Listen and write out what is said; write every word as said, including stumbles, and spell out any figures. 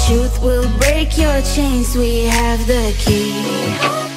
truth will break your chains. We have the key.